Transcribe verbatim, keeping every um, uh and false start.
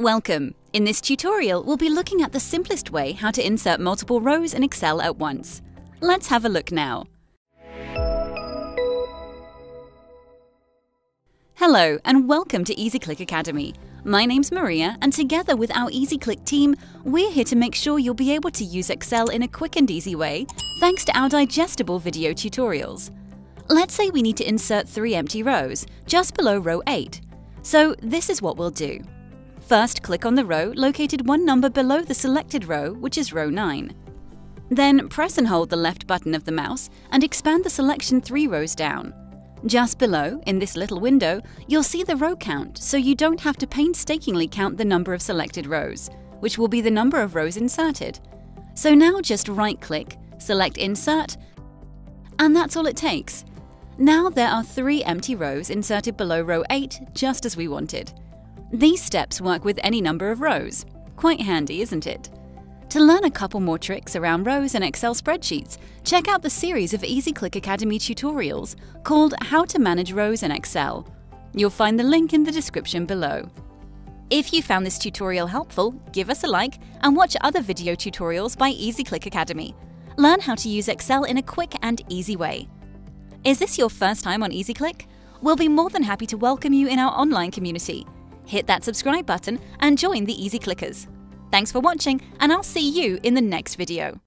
Welcome! In this tutorial, we'll be looking at the simplest way how to insert multiple rows in Excel at once. Let's have a look now. Hello and welcome to EasyClick Academy. My name's Maria and together with our EasyClick team, we're here to make sure you'll be able to use Excel in a quick and easy way thanks to our digestible video tutorials. Let's say we need to insert three empty rows just below row eight. So this is what we'll do. First, click on the row located one number below the selected row, which is row nine. Then press and hold the left button of the mouse and expand the selection three rows down. Just below, in this little window, you'll see the row count, so you don't have to painstakingly count the number of selected rows, which will be the number of rows inserted. So now just right-click, select Insert, and that's all it takes. Now there are three empty rows inserted below row eight, just as we wanted. These steps work with any number of rows. Quite handy, isn't it? To learn a couple more tricks around rows and Excel spreadsheets, check out the series of EasyClick Academy tutorials called How to Manage Rows in Excel. You'll find the link in the description below. If you found this tutorial helpful, give us a like and watch other video tutorials by EasyClick Academy. Learn how to use Excel in a quick and easy way. Is this your first time on EasyClick? We'll be more than happy to welcome you in our online community. Hit that subscribe button and join the Easy Clickers. Thanks for watching, and I'll see you in the next video.